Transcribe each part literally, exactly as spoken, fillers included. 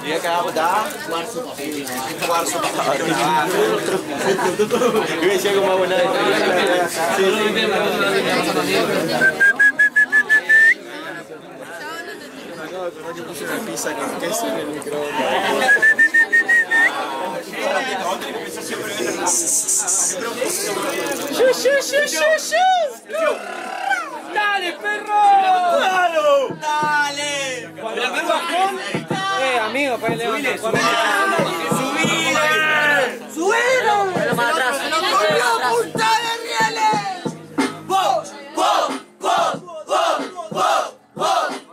Dia acaba da quarzo papel. Quarzo papel. Gue siya gumawa na. Yo puse una pizza con queso en el microondas. ¡Shu, shu, shu, shu, shu! ¡Dale, perro! ¡Dale! ¡Dale! ¿El bajón? Eh, amigo, pues le ¡Subile! ¡Subile! ¡Subilo! ¡Pero más atrás! ¡Se lo comió punta de rieles! ¡Bo! ¡Bo! ¡Bo! ¡Bo! ¡Bo! ¡Bo!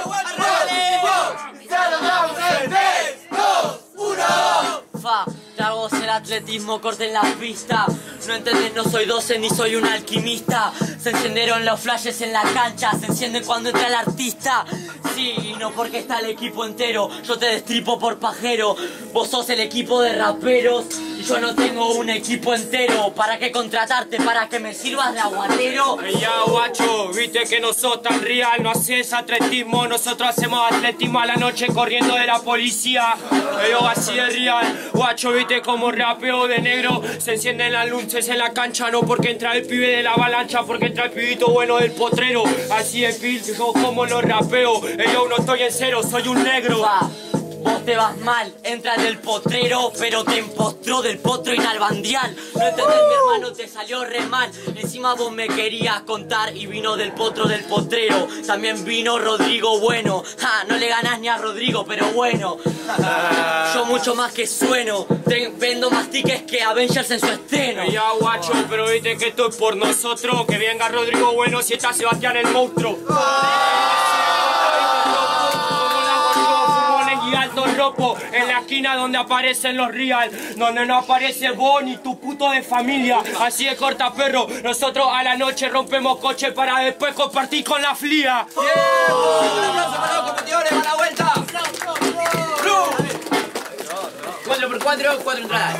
Fa, te hago ser atletismo, corten la pista. No entendés, no soy doce ni soy un alquimista. Se encendieron los flashes en la cancha, se encienden cuando entra el artista. Sí, y no porque está el equipo entero, yo te destripo por pajero. Vos sos el equipo de raperos y yo no tengo un equipo entero. ¿Para qué contratarte? ¿Para que me sirvas de aguatero? Hey, ya, guacho, viste que no sos tan real, no haces atletismo, nosotros hacemos atletismo a la noche corriendo de la policía. Yo así de real, guacho, viste como rapeo de negro, se encienden las luces en la cancha, no porque entra el pibe de la avalancha, porque entra el pibito bueno del potrero. Así de pil, yo como lo rapeo, yo no estoy en cero, soy un negro. Va. Vos te vas mal, entra del potrero, pero te empostró del potro inalbandial. No entendés, mi hermano, te salió re mal. Encima vos me querías contar y vino del potro del potrero. También vino Rodrigo Bueno. Ja, no le ganás ni a Rodrigo, pero bueno. Yo mucho más que sueno. Te vendo más tickets que Avengers en su estreno. Ya, guacho, pero viste que esto es por nosotros. Que venga Rodrigo Bueno si está Sebastián el monstruo. En la esquina donde aparecen los real, donde no aparece vos ni tu puto de familia. Así de corta, perro. Nosotros a la noche rompemos coche para después compartir con la flia. ¡Yeah! ¡Un aplauso para los competidores! ¡Va la vuelta! cuatro por cuatro, cuatro entradas.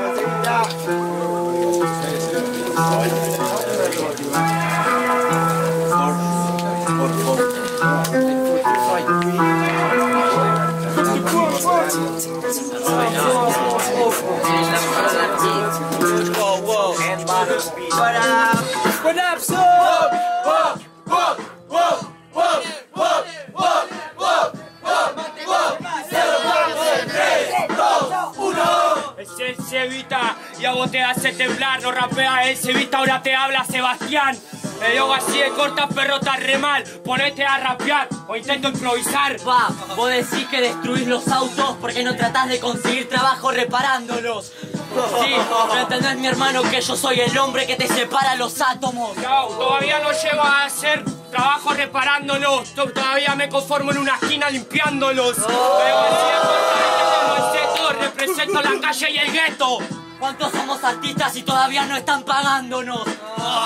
Whoa, whoa, and what up? What up, so? Whoa, whoa, whoa, whoa, whoa, whoa, whoa, whoa, tres, dos, uno. Es el Cevita, y a vos te hace temblar, no rapea el Cevita, ahora te habla Sebastián. Me dio así de corta, perro, está re mal. Ponete a rapear o intento improvisar. Va, vos decís que destruís los autos porque no tratás de conseguir trabajo reparándolos. Sí, no entendés, mi hermano, que yo soy el hombre que te separa los átomos. No, todavía no llego a hacer trabajo reparándolos. Todavía me conformo en una esquina limpiándolos. Oh. Pero así de corta, como el seto, represento la calle y el gueto. ¿Cuántos somos artistas y todavía no están pagándonos? Oh.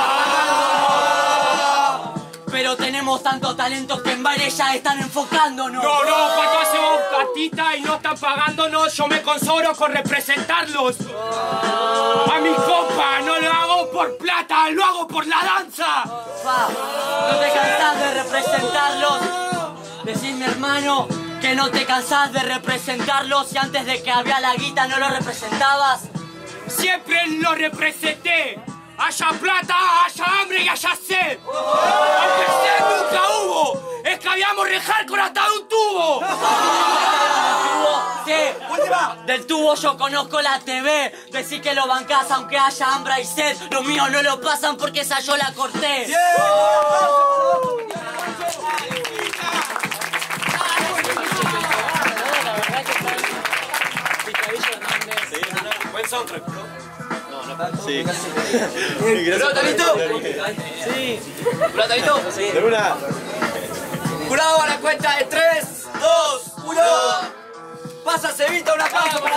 Pero tenemos tanto talento que en baile ya están enfocándonos. No, no, cuando hacemos artistas y no están pagándonos, yo me consagro con representarlos. Oh. A mis compas no lo hago por plata, lo hago por la danza. Pa, no te cansás de representarlos. Decís, mi hermano, que no te cansás de representarlos y antes de que había la guita no lo representabas. Siempre lo representé. Haya plata, haya hambre y haya sed. Aunque sed nunca hubo. Es que habíamos rejar con hasta de un tubo. Sí, del tubo yo conozco la T V. Decís que lo bancás aunque haya hambre y sed. Los míos no lo pasan porque esa yo la corté. Yeah. Buen soundtrack. Sí. ¿Pelota listo? Sí. ¿Pelota listo? Sí. De una. Jurado a la cuenta de tres, dos, uno. Pasa Cevita, un aplauso para